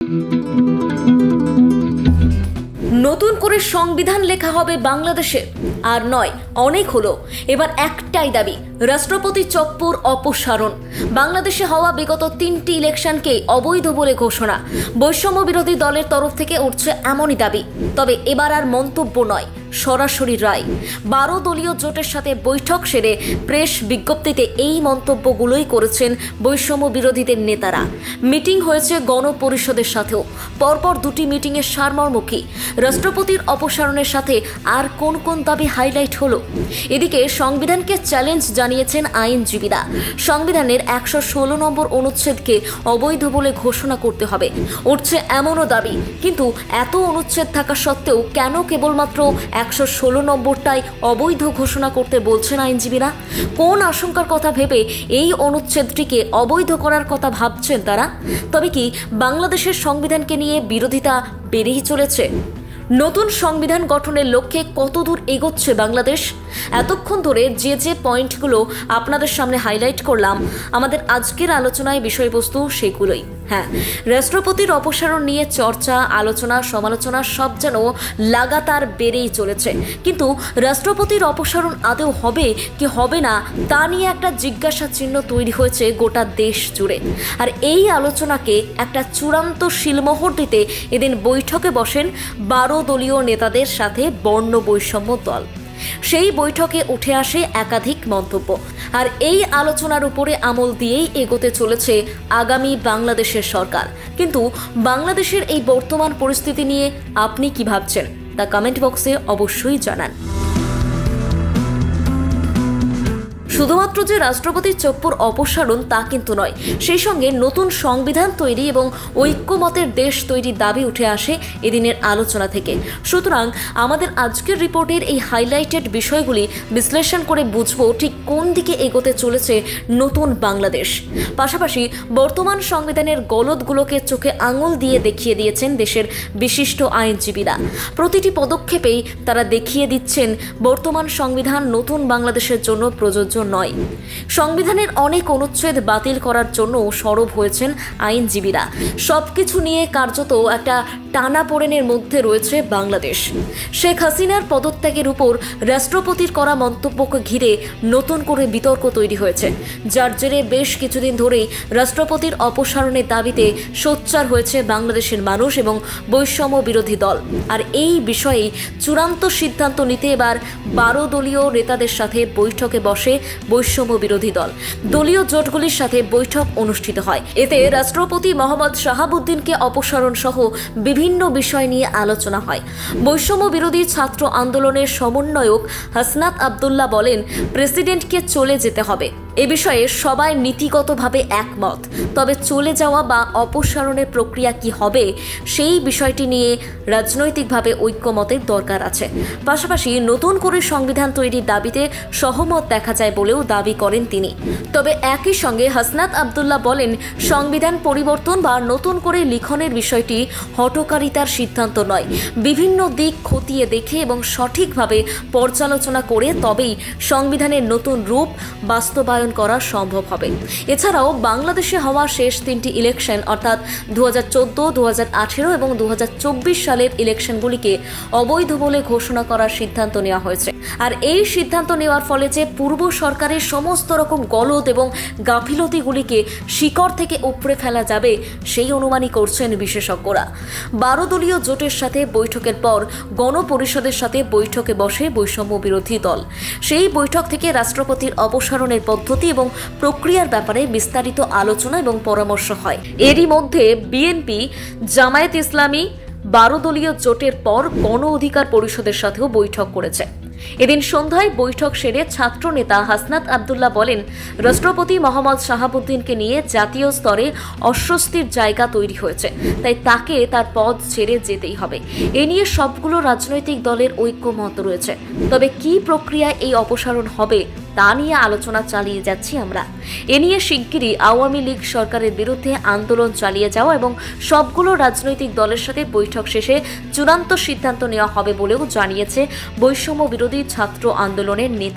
নতুন করে সংবিধান লেখা হবে বাংলাদেশে, আর নয় অনেক হলো। এবার একটাই দাবি, রাষ্ট্রপতি চপ্পুর অপসারণ। বাংলাদেশে হওয়া বিগত 3টি ইলেকশনকে অবৈধ বলে ঘোষণা। বৈষম্য বিরোধী দলের তরফ থেকে উঠছে এমনই দাবি। তবে এবার আর মন্তব্য নয়, সরাসরি রায়। 12 দলীয় জোটের সাথে বৈঠক সেরে প্রেস বিজ্ঞপ্তিতে এই মন্তব্যগুলোই করেছেন বৈষম্য বিরোধীদের নেতারা। মিটিং হয়েছে গণপরিষদের সাথেও। পরপর 2টি মিটিংয়ের সারমর্মুখী। রাষ্ট্রপতির অপসারণের সাথে আর কোন কোন দাবি হাইলাইট হলো? এদিকে সংবিধানকে চ্যালেঞ্জ জানিয়েছেন আইনজীবীরা। সংবিধানের 116 নম্বর অনুচ্ছেদকে অবৈধ বলে ঘোষণা করতে হবে, উঠছে এমনও দাবি। কিন্তু এত অনুচ্ছেদ থাকা সত্ত্বেও কেন কেবলমাত্র 116 নম্বরটাই অবৈধ ঘোষণা করতে বলছেন আইনজীবীরা? কোন আশঙ্কার কথা ভেবে এই অনুচ্ছেদটিকে অবৈধ করার কথা ভাবছেন তারা? তবে কি বাংলাদেশের সংবিধানকে নিয়ে বিরোধিতা বেড়েই চলেছে? নতুন সংবিধান গঠনের লক্ষ্যে কতদূর এগোচ্ছে বাংলাদেশ? এতক্ষণ ধরে যে পয়েন্টগুলো আপনাদের সামনে হাইলাইট করলাম, আমাদের আজকের আলোচনায় বিষয়বস্তু সেগুলোই। হ্যাঁ, রাষ্ট্রপতির অপসারণ নিয়ে চর্চা, আলোচনা, সমালোচনা সব যেন লাগাতার বেড়েই চলেছে। কিন্তু রাষ্ট্রপতির অপসারণ আদৌ হবে কি হবে না তা নিয়ে একটা জিজ্ঞাসা চিহ্ন তৈরি হয়েছে গোটা দেশ জুড়ে। আর এই আলোচনাকে একটা চূড়ান্ত শিলমোহর দিতে এদিন বৈঠকে বসেন 12 দলীয় নেতাদের সাথে বর্ণ বৈষম্য দল। সেই বৈঠকে উঠে আসে একাধিক মন্তব্য। আর এই আলোচনার উপরে আমল দিয়েই এগোতে চলেছে আগামী বাংলাদেশের সরকার। কিন্তু বাংলাদেশের এই বর্তমান পরিস্থিতি নিয়ে আপনি কি ভাবছেন তা কমেন্ট বক্সে অবশ্যই জানান। শুধুমাত্র যে রাষ্ট্রপতি চপ্পুর অপসারণ তা কিন্তু নয়, সেই সঙ্গে নতুন সংবিধান তৈরি এবং ঐক্যমতের দেশ তৈরির দাবি উঠে আসে এদিনের আলোচনা থেকে। সুতরাং আমাদের আজকের রিপোর্টের এই হাইলাইটেড বিষয়গুলি বিশ্লেষণ করে বুঝব ঠিক কোন দিকে এগোতে চলেছে নতুন বাংলাদেশ। পাশাপাশি বর্তমান সংবিধানের গলদগুলোকে চোখে আঙুল দিয়ে দেখিয়ে দিয়েছেন দেশের বিশিষ্ট আইনজীবীরা। প্রতিটি পদক্ষেপেই তারা দেখিয়ে দিচ্ছেন বর্তমান সংবিধান নতুন বাংলাদেশের জন্য প্রযোজ্য নয়। সংবিধানের অনেক অনুচ্ছেদ বাতিল করার জন্য সরব হয়েছেন আইনজীবীরা। সবকিছু নিয়ে কার্যত একটা টানাপোড়েনের মধ্যে রয়েছে বাংলাদেশ। শেখ হাসিনার পদত্যাগের উপর রাষ্ট্রপতির করা মন্তব্যকে ঘিরে নতুন করে বিতর্ক তৈরি হয়েছে, যার জেরে বেশ কিছুদিন ধরেই রাষ্ট্রপতির অপসারণের দাবিতে সোচ্চার হয়েছে বাংলাদেশের মানুষ এবং বৈষম্য বিরোধী দল। আর এই বিষয়ে চূড়ান্ত সিদ্ধান্ত নিতে এবার 12 দলীয় নেতাদের সাথে বৈঠকে বসে বৈষম্য বিরোধী দল। দলীয় জোটগুলির সাথে বৈঠক অনুষ্ঠিত হয়। এতে রাষ্ট্রপতি মোহাম্মদ শাহাবুদ্দিনকে অপসারণ সহ বিভিন্ন বিষয় নিয়ে আলোচনা হয়। বৈষম্য বিরোধী ছাত্র আন্দোলনের সমন্বয়ক হাসনাত আব্দুল্লাহ বলেন, প্রেসিডেন্টকে চলে যেতে হবে। এ বিষয়ে সবাই নীতিগতভাবে একমত, তবে চলে যাওয়া বা অপসারণের প্রক্রিয়া কি হবে সেই বিষয়টি নিয়ে রাজনৈতিকভাবে ঐক্যমতের দরকার আছে। পাশাপাশি নতুন করে সংবিধান তৈরির দাবিতে সহমত দেখা যায় বলেও দাবি করেন তিনি। তবে একই সঙ্গে হাসনাত আব্দুল্লাহ বলেন, সংবিধান পরিবর্তন বা নতুন করে লিখনের বিষয়টি হঠকারিতার সিদ্ধান্ত নয়। বিভিন্ন দিক খতিয়ে দেখে এবং সঠিকভাবে পর্যালোচনা করে তবেই সংবিধানের নতুন রূপ বাস্তবায়ন করা সম্ভব হবে। এছাড়াও বাংলাদেশে হওয়া শেষ 3টি ইলেকশন অর্থাৎ 2014, 2018 এবং 2024 সালের ইলেকশনগুলিকে অবৈধ বলে ঘোষণা করার সিদ্ধান্ত নেওয়া হয়েছে। আর এই সিদ্ধান্ত নেওয়ার ফলে যে পূর্ব সরকারের সমস্ত রকম গলদ এবং গাফিলতিগুলিকে শিকড় থেকে উপড়ে ফেলা যাবে সেই অনুমানই করছেন বিশেষজ্ঞরা। 12 দলীয় জোটের সাথে বৈঠকের পর গণপরিষদের সাথে বৈঠকে বসে বৈষম্য বিরোধী দল। সেই বৈঠক থেকে রাষ্ট্রপতির অপসারণের পদ্ধতি এবং প্রক্রিয়ার ব্যাপারে বিস্তারিত আলোচনা এবং পরামর্শ হয়। এরই মধ্যে বিএনপি, জামায়াত ইসলামী 12 দলীয় জোটের পর গণ অধিকার পরিষদের সাথেও বৈঠক করেছে। এদিন সন্ধ্যায় বৈঠক সেরে ছাত্র নেতা হাসনাত আব্দুল্লাহ বলেন, রাষ্ট্রপতি মোহাম্মদ শাহাবুদ্দিনকে নিয়ে জাতীয় স্তরে অস্বস্তির জায়গা তৈরি হয়েছে, তাই তাকে তার পদ ছেড়ে যেতেই হবে। এ নিয়ে সবগুলো রাজনৈতিক দলের ঐক্যমত রয়েছে। তবে কি প্রক্রিয়ায় এই অপসারণ হবে তা নিয়ে আলোচনা চালিয়ে যাচ্ছি আমরা। এ নিয়ে শিগগিরই আওয়ামী লীগ সরকারের বিরুদ্ধে আন্দোলন চালিয়ে যাওয়া এবং সবগুলো রাজনৈতিক দলের সাথে বৈঠক শেষে চূড়ান্ত সিদ্ধান্ত নেওয়া হবে বলেও জানিয়েছে বৈষম্য বিরোধী ছাত্র আন্দোলনের নেতারা।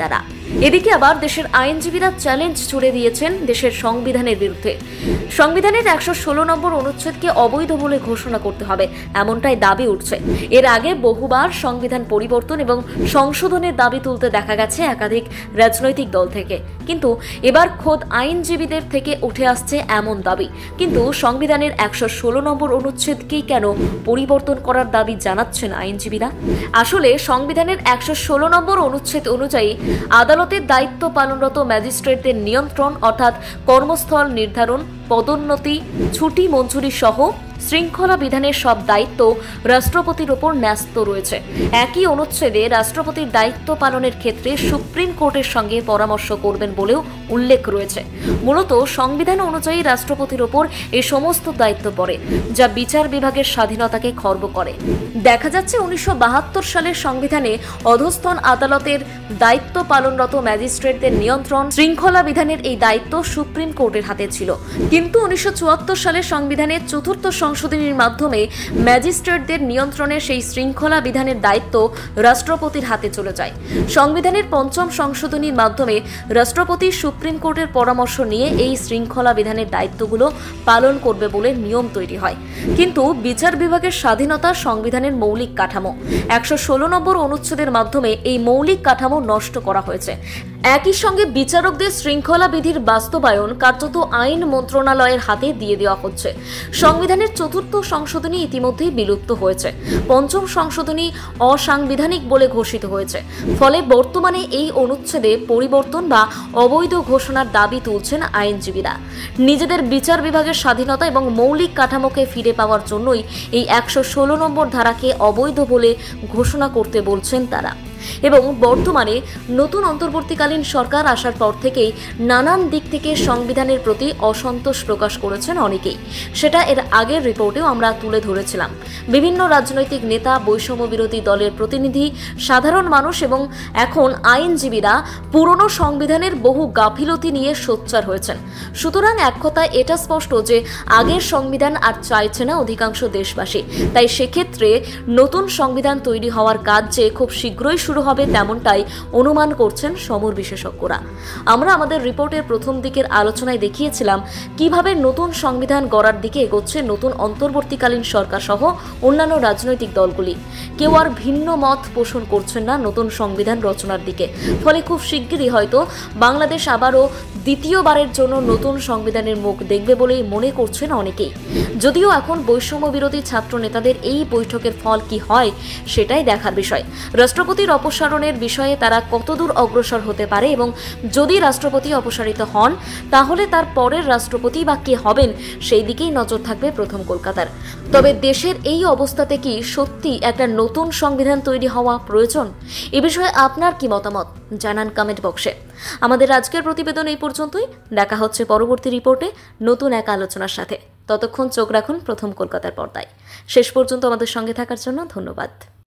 এদিকে আবার দেশের আইনজীবীরা চ্যালেঞ্জ ছুড়ে দিয়েছেন দেশের সংবিধানের বিরুদ্ধে। সংবিধানের 116 নম্বর অনুচ্ছেদকে অবৈধ বলে ঘোষণা করতে হবে, এমনটাই দাবি উঠছে। এর আগে বহুবার সংবিধান পরিবর্তন এবং সংশোধনের দাবি তুলতে দেখা গেছে একাধিক রাজনৈতিক দল থেকে, কিন্তু এবার খোদ আইনজীবীদের থেকে উঠে আসছে এমন দাবি। কিন্তু সংবিধানের 116 নম্বর অনুচ্ছেদকেই কেন পরিবর্তন করার দাবি জানাচ্ছেন আইনজীবীরা? আসলে সংবিধানের 116 নম্বর অনুচ্ছেদ অনুযায়ী আদালতের দায়িত্ব পালনরত ম্যাজিস্ট্রেটদের নিয়ন্ত্রণ অর্থাৎ কর্মস্থল নির্ধারণ, পদোন্নতি, ছুটি মঞ্জুরি সহ শৃঙ্খলা বিধানের সব দায়িত্ব রাষ্ট্রপতির ওপর ন্যস্ত রয়েছে। একই অনুচ্ছেদে রাষ্ট্রপতির দায়িত্ব পালনের ক্ষেত্রে সুপ্রিম কোর্টের সঙ্গে পরামর্শ করবেন বলেও উল্লেখ রয়েছে। মূলত সংবিধান অনুযায়ী রাষ্ট্রপতির ওপর এই সমস্ত দায়িত্ব পড়ে, যা বিচার বিভাগের স্বাধীনতাকে খর্ব করে। দেখা যাচ্ছে 1972 সালের সংবিধানে অধস্তন আদালতের দায়িত্ব পালনরত ম্যাজিস্ট্রেটদের নিয়ন্ত্রণ, শৃঙ্খলা বিধানের এই দায়িত্ব সুপ্রিম কোর্টের হাতে ছিল। কিন্তু 1974 সালের সংবিধানের 4th সংশোধনীর মাধ্যমে ম্যাজিস্ট্রেটদের নিয়ন্ত্রণের সেই শৃঙ্খলা বিধানের দায়িত্ব রাষ্ট্রপতির হাতে চলে যায়। সংবিধানের 5ম সংশোধনীর মাধ্যমে রাষ্ট্রপতি সুপ্রিম কোর্টের পরামর্শ নিয়ে এই শৃঙ্খলা বিধানের দায়িত্বগুলো পালন করবে বলে নিয়ম তৈরি হয়। কিন্তু বিচার বিভাগের স্বাধীনতা সংবিধানের মৌলিক কাঠামো। 116 নম্বর অনুচ্ছেদের মাধ্যমে এই মৌলিক কাঠামো নষ্ট করা হয়েছে। একই সঙ্গে বিচারকদের শৃঙ্খলা বিধির বাস্তবায়ন কার্যত আইন মন্ত্রণালয়ের হাতে দিয়ে দেওয়া হচ্ছে। সংবিধানের 4th সংশোধনী ইতিমধ্যেই বিলুপ্ত হয়েছে। 5ম সংশোধনী অসাংবিধানিক বলে ঘোষিত হয়েছে। ফলে বর্তমানে এই অনুচ্ছেদে পরিবর্তন বা অবৈধ ঘোষণার দাবি তুলছেন আইনজীবীরা। নিজেদের বিচার বিভাগের স্বাধীনতা এবং মৌলিক কাঠামোকে ফিরে পাওয়ার জন্যই এই 116 নম্বর ধারাকে অবৈধ বলে ঘোষণা করতে বলছেন তারা। এবং বর্তমানে নতুন অন্তর্বর্তীকালীন সরকার আসার পর থেকেই নানান দিক থেকে সংবিধানের প্রতি অসন্তোষ প্রকাশ করেছেন অনেকেই। সেটা এর আগের রিপোর্টেও আমরা তুলে ধরেছিলাম। বিভিন্ন রাজনৈতিক নেতা, বৈষম্য বিরোধী দলের প্রতিনিধি, সাধারণ মানুষ এবং এখন আইনজীবীরা পুরনো সংবিধানের বহু গাফিলতি নিয়ে সোচ্চার হয়েছেন। সুতরাং এক কথায় এটা স্পষ্ট যে আগের সংবিধান আর চাইছে না অধিকাংশ দেশবাসী। তাই সেক্ষেত্রে নতুন সংবিধান তৈরি হওয়ার কাজ যে খুব শীঘ্রই শুরু হবে তেমনটাই অনুমান করছেন সমর বিশেষজ্ঞরা। আমরা আমাদের রিপোর্টের প্রথম দিকের আলোচনায় দেখিয়েছিলাম কিভাবে নতুন সংবিধান গড়ার দিকে এগোচ্ছে নতুন অন্তর্বর্তীকালীন সরকার সহ অন্যান্য রাজনৈতিক দলগুলি। কেউ আর ভিন্ন মত পোষণ করছেন না নতুন সংবিধান রচনার দিকে। ফলে খুব শিগগিরই হয়তো বাংলাদেশ আবারও দ্বিতীয়বারের জন্য নতুন সংবিধানের মুখ দেখবে বলেই মনে করছেন অনেকেই। যদিও এখন বৈষম্য বিরোধী ছাত্র নেতাদের এই বৈঠকের ফল কি হয় সেটাই দেখার বিষয়। রাষ্ট্রপতির অপসারণের বিষয়ে তারা কতদূর অগ্রসর হতে পারে এবং যদি রাষ্ট্রপতি অপসারিত হন তাহলে তার পরের রাষ্ট্রপতি বা কে হবেন সেই দিকেই নজর থাকবে প্রথম কলকাতার। তবে দেশের এই অবস্থাতে কি সত্যি একটা নতুন সংবিধান তৈরি হওয়া প্রয়োজন? এ বিষয়ে আপনার কি মতামত জানান কমেন্ট বক্সে। আমাদের আজকের প্রতিবেদন এই পর্যন্তই। দেখা হচ্ছে পরবর্তী রিপোর্টে নতুন এক আলোচনার সাথে। ততক্ষণ চোখ রাখুন প্রথম কলকাতার পর্দায়। শেষ পর্যন্ত আমাদের সঙ্গে থাকার জন্য ধন্যবাদ।